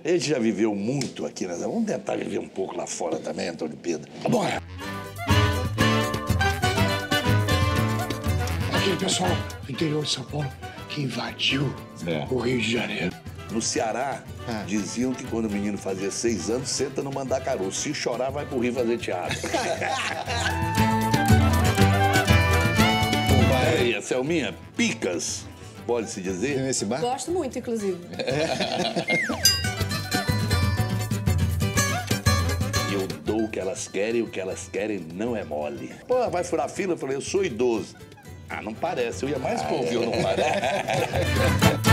A gente já viveu muito aqui, né? Vamos tentar viver um pouco lá fora também, Antônio Pedro. Bora! Aquele pessoal do interior de São Paulo que invadiu o Rio de Janeiro. No Ceará, diziam que quando o menino fazia 6 anos, senta no Mandacaru. Se chorar, vai pro Rio fazer teatro. E aí, a Selminha, picas, pode-se dizer? Nesse bar? Gosto muito, inclusive. Eu dou o que elas querem e o que elas querem não é mole. Pô, vai furar fila? Eu falei, eu sou idoso. Ah, não parece. Eu ia mais pra ouvir, eu não parece.